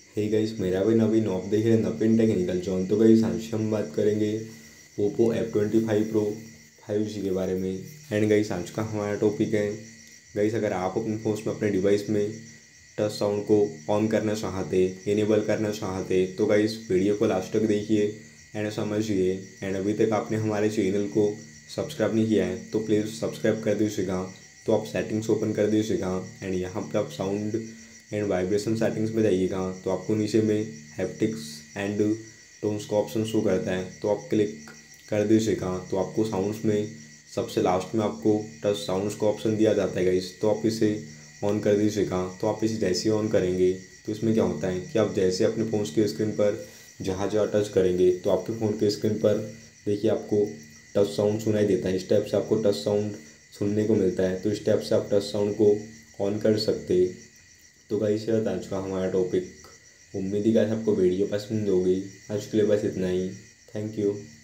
Hey guys, मेरा भी नवीन आप देख रहे हैं नवीन टेक्निकल जॉन। तो गाइस आज हम बात करेंगे ओप्पो F25 प्रो 5G के बारे में। एंड गाइस आज का हमारा टॉपिक है गाइस, अगर आप अपने फ़ोन में अपने डिवाइस में टच साउंड को ऑन करना चाहते, इनेबल करना चाहते, तो गाइस वीडियो को लास्ट तक देखिए एंड समझिए। एंड अभी तक आपने हमारे चैनल को सब्सक्राइब नहीं किया है तो प्लीज़ सब्सक्राइब कर दीजिएगा। तो आप सेटिंग्स ओपन कर दीजिएगा एंड यहाँ पर आप साउंड एंड वाइब्रेशन सेटिंग्स में जाइएगा तो आपको नीचे में हैप्टिक्स एंड टोन्स का ऑप्शन शो करता है, तो आप क्लिक कर दीजिएगा। तो आपको साउंड्स में सबसे लास्ट में आपको टच साउंड्स का ऑप्शन दिया जाता है गाइस, तो आप इसे ऑन कर दीजिएगा। तो आप इसे जैसे ही ऑन करेंगे तो इसमें क्या होता है कि आप जैसे अपने फ़ोन की स्क्रीन पर जहाँ जहाँ टच करेंगे तो आपके फ़ोन की स्क्रीन पर देखिए आपको टच साउंड सुनाई देता है। इस टाइप से आपको टच साउंड सुनने को मिलता है, तो इस टाइप से आप टच साउंड को ऑन कर सकते। तो गाइस यह था आज का हमारा टॉपिक। उम्मीद है गाइस आपको वीडियो पसंद होगी। आज के लिए बस इतना ही। Thank you.